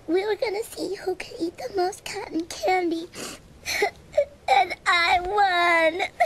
We were gonna see who could eat the most cotton candy. And I won.